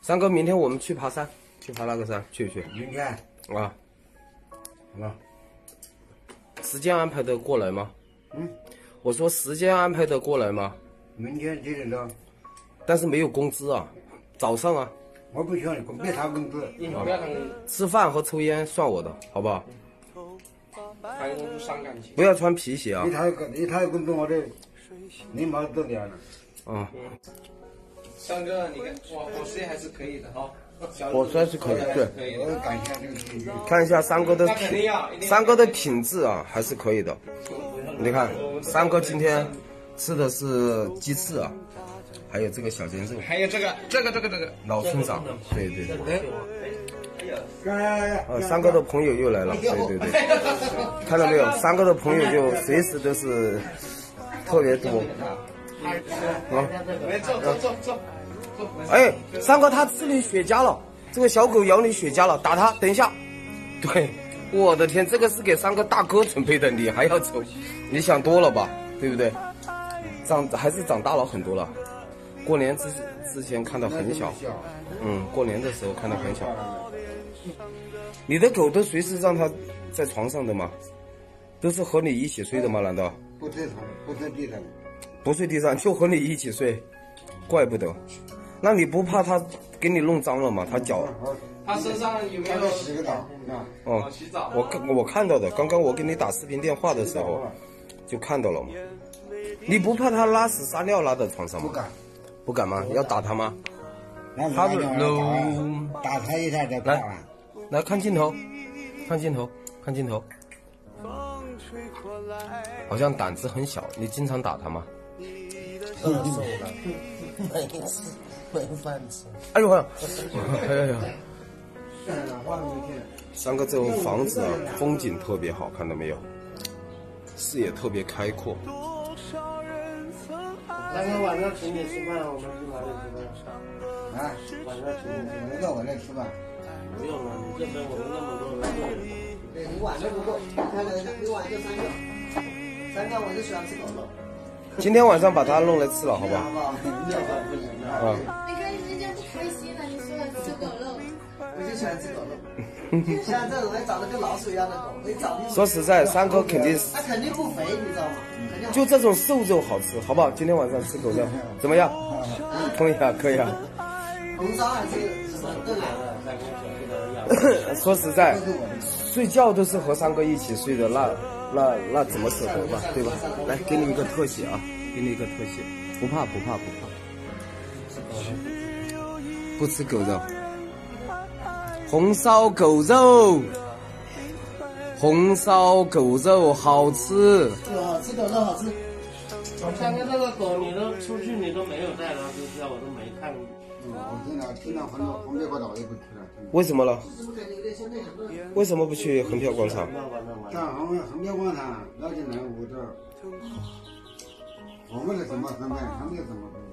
三哥，明天我们去爬山，去爬那个山，去。 明天啊， 好了， 时间安排得过来吗？ 嗯， 我说时间安排得过来吗？ 明天几点钟？ 但是没有工资啊，早上啊。 我不需要你，别谈工资。 吃饭和抽烟算我的，好不好？ 谈工资伤感情。 不要穿皮鞋啊。 你谈工资我这你毛多点了。 嗯。 三哥，你看伙食还是可以的哈。 伙食还是可以，对。 我感谢这个体育。 看一下三哥的品质啊，还是可以的。你看，三哥今天吃的是鸡翅啊，还有这个小煎肉， 还有这个老村长，对。三哥的朋友又来了，对，看到没有？三哥的朋友就随时都是特别多。 走。 哎，三哥他吃你雪茄了，这个小狗咬你雪茄了，打他，等一下。对，我的天，这个是给三哥大哥准备的，你还要抽？你想多了吧，对不对？还是长大了很多了。过年之前看到很小，过年的时候看到很小。你的狗都随时让它在床上的吗？都是和你一起睡的吗？难道？ 不睡地上。 不睡地上，就和你一起睡，怪不得。那你不怕它给你弄脏了吗？它脚。 他身上有没有洗个澡？ 哦， 洗澡。 我看到的，刚刚我给你打视频电话的时候就看到了嘛。你不怕它拉屎撒尿拉在床上吗？不敢吗？要打它吗？ 他打他一下就怕了。 来看镜头，好像胆子很小。你经常打它吗？ 饿瘦了，没饭吃。 哎呦！三哥这种房子啊，风景特别好，看到没有？视野特别开阔。 三哥晚上请你吃饭，我们去哪里吃饭？ 啊， 晚上请你吃饭。 我到我这吃饭。 不用了，你这边我们那么多人。 对，你晚上不够，看了一下，一晚就3个，3个我就喜欢吃狗肉。 今天晚上把它弄来吃了，好不好？ 好不好？ 啊。 你看人家不开心了，你说吃狗肉， 我就喜欢吃狗肉。像这种长得跟老鼠一样的狗，我一找说实在，三哥肯定它肯定不肥，你知道吗？ 就这种瘦肉好吃，好不好？今天晚上吃狗肉怎么样？可以啊，可以啊。 红烧还是什么炖啊？ 说实在，睡觉都是和三哥一起睡的，那怎么舍得吧，对吧？来，给你一个特写啊，给你一个特写，不怕。不吃狗肉，红烧狗肉好吃。 好吃，狗肉好吃。 三哥这个狗，你都出去你都没有带它出去，我都没看过。 我听到红标广场我也不去了。 为什么呢？为什么不去横漂广场？ 在横标广场绕进来我这，我们是什么身份？他们是什么身份？